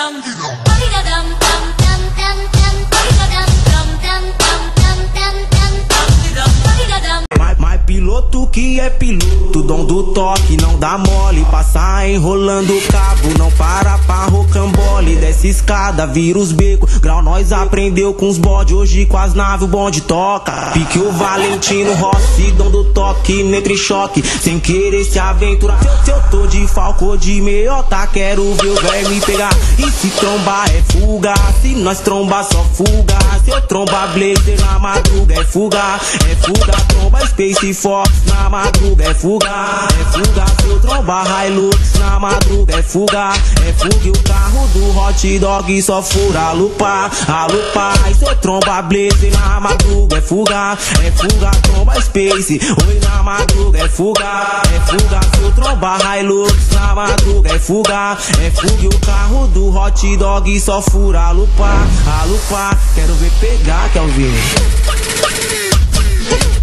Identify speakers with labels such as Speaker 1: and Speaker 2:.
Speaker 1: Mas piloto que é piloto, dom do toque, não dá mole. Passar enrolando o cabo, não para rocambole. Desce escada, vira os becos, grau nós aprendeu com os bode. Hoje com as naves o bonde toca. Pique o Valentino Rossi, dom do toque, entre choque, sem querer se aventurar. Se eu tô de falco de meiota, quero ver o velho me pegar. E se trombar é fuga, se nós trombar só fuga. Se eu trombar blazer na madruga é fuga. É fuga, tromba Space Fox na madruga é fuga. É fuga, se eu trombar Hilux na madruga é fuga. É fuga e o carro do hot dog só fura a lupa. E se eu trombar blazer na madruga é fuga. É fuga, tromba Space, oi na madruga é fuga. É fuga, se eu trombar Hilux na madruga é fuga. É fuga e o carro do hot dog só fura a lupa. Quero ver pegar, quer ouvir?